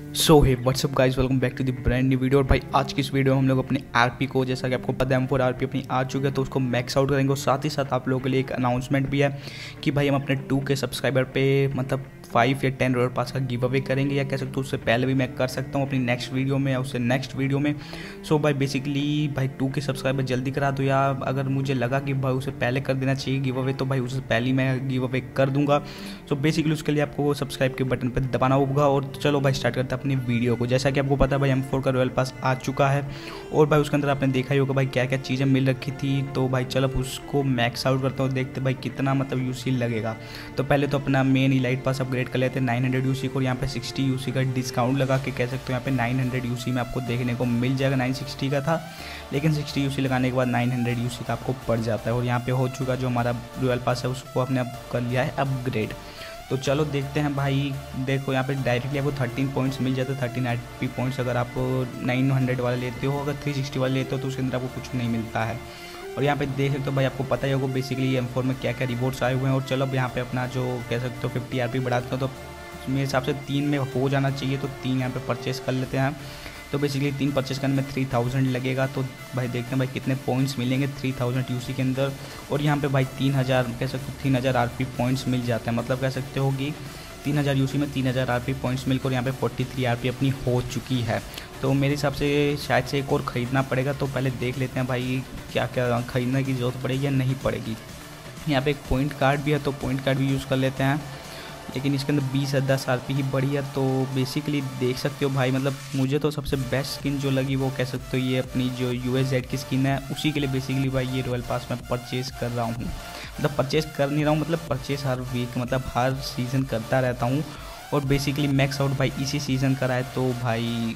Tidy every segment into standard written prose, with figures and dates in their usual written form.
So hey what's up guys, welcome back to the brand new video. और भाई आज की इस वीडियो में हम लोग अपने आरपी को, जैसा कि आपको पता है M4 आरपी अपनी आ चुका है, तो उसको मैक्स आउट करेंगे। और साथ ही साथ आप लोगों के लिए एक अनाउंसमेंट भी है कि भाई हम अपने 2K सब्सक्राइबर पे मतलब 5 या 10 रॉयल पास का गिव अवे करेंगे, या कह सकते हो उससे पहले भी मैं कर सकता हूँ अपनी नेक्स्ट वीडियो में या उससे नेक्स्ट वीडियो में। सो भाई बेसिकली भाई 2K सब्सक्राइबर जल्दी करा दो, या अगर मुझे लगा कि भाई उसे पहले कर देना चाहिए गिव अवे, तो भाई उससे पहले ही मैं गिव अवे कर दूंगा। सो बेसिकली उसके लिए आपको सब्सक्राइब के बटन पर दबाना होगा। और चलो भाई स्टार्ट करते हैं अपनी वीडियो को। जैसा कि आपको पता है भाई M4 का रॉयल पास आ चुका है, और भाई उसके अंदर आपने देखा ही होगा भाई क्या क्या चीज़ें मिल रखी थी। तो भाई चलो उसको मैक्स आउट करता हूँ, देखते भाई कितना मतलब यूसी लगेगा। तो पहले तो अपना मेन इलाइट पास अपग्रेड कर लेते हैं 900 यूसी को, और यहाँ पे 60 यूसी का डिस्काउंट लगा के कह सकते हो यहाँ पे 900 यूसी में आपको देखने को मिल जाएगा। 960 का था, लेकिन 60 यूसी लगाने के बाद 900 यूसी का आपको पड़ जाता है। और यहाँ पे हो चुका जो हमारा रॉयल पास है उसको आपने अब कर लिया है अपग्रेड। तो चलो देखते हैं भाई। देखो यहाँ पे डायरेक्टली आपको 13 पॉइंट्स मिल जाते हैं, 13 आईपी पॉइंट्स। अगर आप 900 वाले लेते हो, अगर 360 वाले लेते हो तो उसके अंदर आपको कुछ नहीं मिलता है। और यहाँ पे देख सकते हो भाई, आपको पता ही होगा बेसिकली M4 में क्या क्या रिवॉर्ड्स आए हुए हैं। और चलो अब यहाँ पे अपना जो कह सकते हो 50 आरपी बढ़ाते हो, तो मेरे हिसाब से 3 में हो जाना चाहिए, तो 3 यहाँ पे परचेस कर लेते हैं। तो बेसिकली 3 परचेस करने में 3000 लगेगा। तो भाई देखते हैं भाई कितने पॉइंट्स मिलेंगे 3000 यूसी के अंदर। और यहाँ पे भाई 3000 कह सकते हो 3000 आरपी पॉइंट्स मिल जाते हैं, मतलब कह सकते हो कि 3000 यूसी में 3000 आरपी पॉइंट्स मिलकर यहाँ पे 43 आरपी अपनी हो चुकी है। तो मेरे हिसाब से शायद से एक और ख़रीदना पड़ेगा। तो पहले देख लेते हैं भाई क्या क्या ख़रीदने की ज़रूरत पड़ेगी या नहीं पड़ेगी। यहाँ पे एक पॉइंट कार्ड भी है, तो पॉइंट कार्ड भी यूज़ कर लेते हैं, लेकिन इसके अंदर 20 या 10 आरपी ही बढ़ी है। तो बेसिकली देख सकते हो भाई, मतलब मुझे तो सबसे बेस्ट स्किन जो लगी वो कह सकते हो ये अपनी जो UAZ की स्किन है, उसी के लिए बेसिकली भाई ये रॉयल पास मैं परचेज़ कर रहा हूँ। मतलब परचेज़ कर नहीं रहा हूँ, मतलब परचेज़ हर वीक मतलब हर सीज़न करता रहता हूँ। और बेसिकली मैक्स आउट भाई इसी सीज़न करा है, तो भाई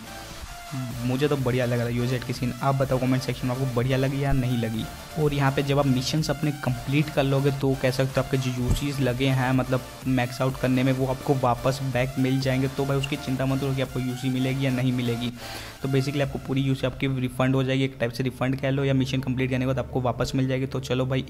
मुझे तो बढ़िया लग रहा है UAZ की स्किन। आप बताओ कमेंट सेक्शन में आपको बढ़िया लगी या नहीं लगी। और यहाँ पे जब आप मिशंस अपने कंप्लीट कर लोगे, तो कह सकते हो आपके जो यूसीज लगे हैं मतलब मैक्स आउट करने में, वो आपको वापस बैक मिल जाएंगे। तो भाई उसकी चिंता मत करो कि आपको यूसी मिलेगी या नहीं मिलेगी। तो बेसिकली आपको पूरी यूसी आपकी रिफंड हो जाएगी, एक टाइप से रिफंड कह लो, या मिशन कंप्लीट करने के बाद आपको वापस मिल जाएगी। तो चलो भाई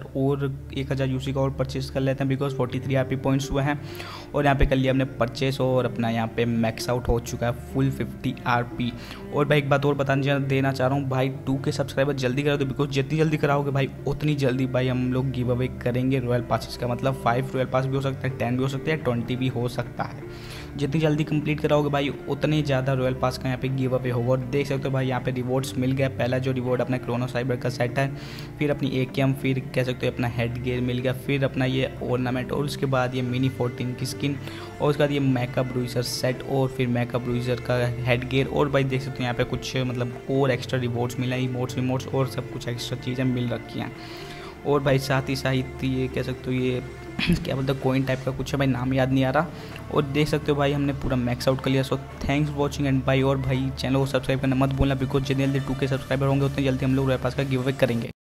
1000 यूसी का और परचेस कर लेते हैं, बिकॉज 43 आरपी पॉइंट्स हुए हैं। और यहाँ पे कर लिया हमने परचेस, और अपना यहाँ पे मैक्स आउट हो चुका है फुल 50 आरपी। और भाई एक बात और बताना देना चाह रहा हूँ भाई, 2K सब्सक्राइबर जल्दी करा दो, बिकॉज जितनी जल्दी कराओगे भाई उतनी जल्दी भाई हम लोग गिव अवे करेंगे रॉयल पासेस का। मतलब 5 रॉयल पास भी हो सकता है, 10 भी हो सकता है, 20 भी हो सकता है। जितनी जल्दी कंप्लीट कराओगे भाई उतने ज़्यादा रॉयल पास का यहाँ पे गिव अवे होगा। और देख सकते हो भाई यहाँ पे रिवॉर्ड्स मिल गया। पहला जो रिवॉर्ड अपना क्रोनो साइबर का सेट है, फिर अपनी AKM, फिर कह सकते हो अपना हेड गियर मिल गया, फिर अपना ये ऑर्नामेंट, और उसके बाद ये मिनी 14 की स्किन, और उसके बाद ये मैकअप ब्रूइजर सेट, और फिर मैकअप ब्रूइजर का हेड गियर। और भाई देख सकते हो यहाँ पे कुछ मतलब और एक्स्ट्रा रिवॉर्ड्स मिला, इमोट्स और सब कुछ एक्स्ट्रा चीज़ें मिल रखी हैं। और भाई साथ ही साथ ये कह सकते हो ये क्या बोलते हैं कोइन टाइप का कुछ है भाई, नाम याद नहीं आ रहा। और देख सकते हो भाई हमने पूरा मैक्स आउट कर लिया। So thanks for watching and bye. और भाई चैनल को सब्सक्राइब करना मत भूलना, बिकॉज जितने जल्दी 2K सब्सक्राइबर होंगे उतने जल्दी हम लोग रॉयल पास का गिव अवे करेंगे।